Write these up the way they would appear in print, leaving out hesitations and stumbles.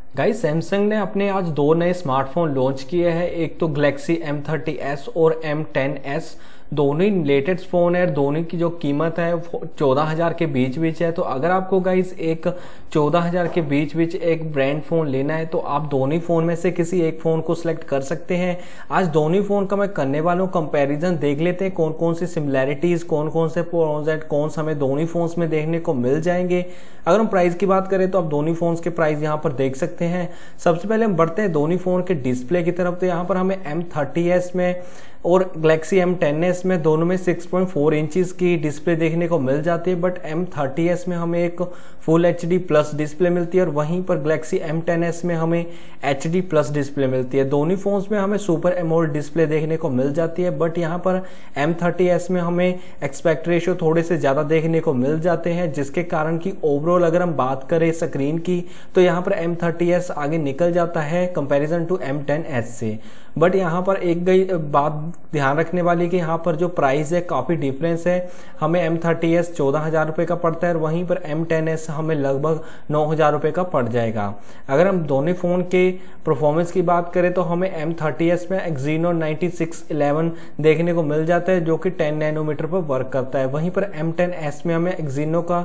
Guys Samsung ने अपने आज दो नए स्मार्टफोन लॉन्च किए हैं। एक तो गैलेक्सी M30s और M10s, दोनों ही लेटेस्ट फ़ोन है। दोनों की जो कीमत है वो 14,000 के बीच बीच है। तो अगर आपको गाइस एक 14,000 के बीच बीच एक ब्रांड फ़ोन लेना है तो आप दोनों फ़ोन में से किसी एक फ़ोन को सिलेक्ट कर सकते हैं। आज दोनों फ़ोन का मैं करने वाला हूँ कंपैरिजन। देख लेते हैं कौन कौन सी सिमिलैरिटीज़, कौन कौन से प्रोज एंड कॉन्स हमें दोनों फ़ोन्स में देखने को मिल जाएंगे। अगर हम प्राइस की बात करें तो आप दोनों फ़ोन्स के प्राइस यहाँ पर देख सकते हैं। सबसे पहले हम बढ़ते हैं दोनों फ़ोन के डिस्प्ले की तरफ। तो यहाँ पर हमें M30s में और गैलेक्सी M10s में दोनों में 6.4 इंचज़ की डिस्प्ले देखने को मिल जाती है। बट M30s में हमें एक फुल HD प्लस डिस्प्ले मिलती है और वहीं पर गैलेक्सी M10s में हमें HD प्लस डिस्प्ले मिलती है। दोनों फोन्स में हमें सुपर एमोलेड डिस्प्ले देखने को मिल जाती है। बट यहाँ पर M30s में हमें एक्सपेक्ट रेशियो थोड़े से ज़्यादा देखने को मिल जाते हैं, जिसके कारण कि ओवरऑल अगर हम बात करें स्क्रीन की तो यहाँ पर M30s आगे निकल जाता है कंपेरिजन टू M10s से। बट यहाँ पर एक बात ध्यान रखने वाली कि यहाँ पर जो प्राइस है काफ़ी डिफरेंस है। हमें M30s 14,000 रुपये का पड़ता है और वहीं पर M10s हमें लगभग 9,000 रुपये का पड़ जाएगा। अगर हम दोनों फ़ोन के परफॉर्मेंस की बात करें तो हमें M30s में Exynos 9611 देखने को मिल जाता है, जो कि 10 नैनोमीटर पर वर्क करता है। वहीं पर M10s में हमें Exynos का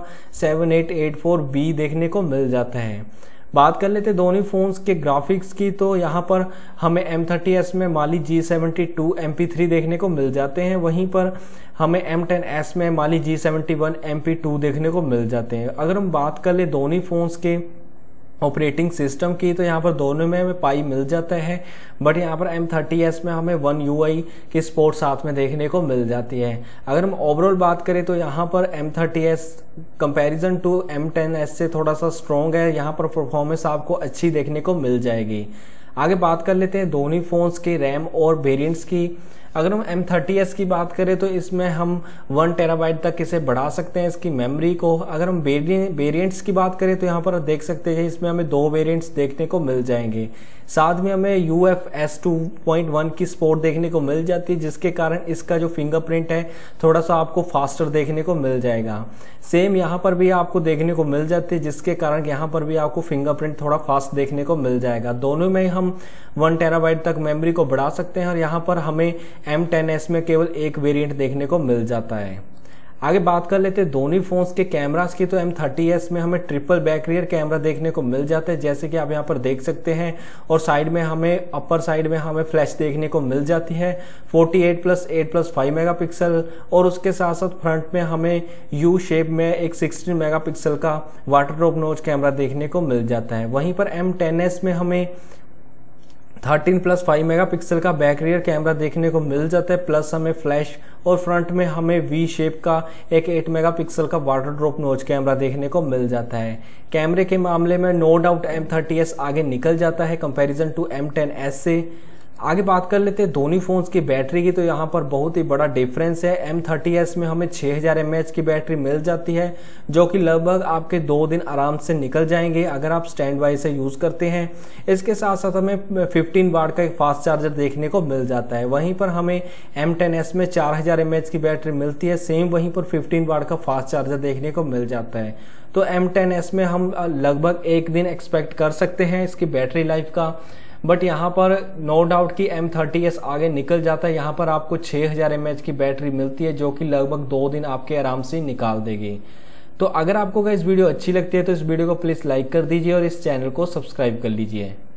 7884B देखने को मिल जाता है। बात कर लेते दोनों फोन्स के ग्राफिक्स की। तो यहाँ पर हमें M30s में माली G72 MP3 देखने को मिल जाते हैं, वहीं पर हमें M10s में माली G71 MP2 देखने को मिल जाते हैं। अगर हम बात कर ले दोनों फोन्स के ऑपरेटिंग सिस्टम की तो यहाँ पर दोनों में हमें पाई मिल जाता है। बट यहाँ पर M30s में हमें One UI की सपोर्ट साथ में देखने को मिल जाती है। अगर हम ओवरऑल बात करें तो यहाँ पर M30s कंपैरिजन टू M10s से थोड़ा सा स्ट्रॉन्ग है। यहाँ पर परफॉर्मेंस आपको अच्छी देखने को मिल जाएगी। आगे बात कर लेते हैं दोनों फोन्स की रैम और वेरिएंट्स की। अगर हम M30s की बात करें तो इसमें हम 1 टेराबाइट तक इसे बढ़ा सकते हैं इसकी मेमोरी को। अगर हम वेरिएंट्स की बात करें तो यहाँ पर देख सकते हैं इसमें हमें 2 वेरिएंट्स देखने को मिल जाएंगे। साथ में हमें UFS 2.1 की सपोर्ट देखने को मिल जाती है, जिसके कारण इसका जो फिंगरप्रिंट है थोड़ा सा आपको फास्टर देखने को मिल जाएगा। सेम यहाँ पर भी आपको देखने को मिल जाती है, जिसके कारण यहाँ पर भी आपको फिंगरप्रिंट थोड़ा फास्ट देखने को मिल जाएगा। दोनों में हम 1 टेराबाइट तक मेमोरी को बढ़ा सकते हैं और यहाँ पर हमें M10s में केवल एक वेरिएंट देखने को मिल जाता है। आगे बात कर लेते हैं दोनों फोन्स के कैमरास की। तो M30s में हमें ट्रिपल बैक रियर कैमरा देखने को मिल जाता है, जैसे कि आप यहाँ पर देख सकते हैं। और साइड में हमें अपर साइड में हमें फ्लैश देखने को मिल जाती है 48+8+5 मेगापिक्सल। और उसके साथ साथ फ्रंट में हमें U शेप में एक 16 मेगापिक्सल का वाटर ड्रॉप नोच कैमरा देखने को मिल जाता है। वहीं पर M10s में हमें 13+5 मेगापिक्सल का बैक रियर कैमरा देखने को मिल जाता है, प्लस हमें फ्लैश और फ्रंट में हमें V शेप का एक 8 मेगापिक्सल का वाटर ड्रॉप नोच कैमरा देखने को मिल जाता है। कैमरे के मामले में नो डाउट M30s आगे निकल जाता है कंपैरिजन टू M10s से। आगे बात कर लेते हैं दोनों फोन्स की बैटरी की। तो यहाँ पर बहुत ही बड़ा डिफरेंस है। M30s में हमें 6000 mAh की बैटरी मिल जाती है, जो कि लगभग आपके 2 दिन आराम से निकल जाएंगे अगर आप स्टैंड बाई से यूज़ करते हैं। इसके साथ साथ हमें 15 वाट का एक फास्ट चार्जर देखने को मिल जाता है। वहीं पर हमें M10s में 4000 mAh की बैटरी मिलती है, सेम वहीं पर 15 वाट का फास्ट चार्जर देखने को मिल जाता है। तो M10s में हम लगभग 1 दिन एक्सपेक्ट कर सकते हैं इसकी बैटरी लाइफ का। बट यहाँ पर नो डाउट कि M30s आगे निकल जाता है। यहाँ पर आपको 6000 mAh की बैटरी मिलती है, जो कि लगभग 2 दिन आपके आराम से निकाल देगी। तो अगर आपको इस वीडियो अच्छी लगती है तो इस वीडियो को प्लीज़ लाइक कर दीजिए और इस चैनल को सब्सक्राइब कर लीजिए।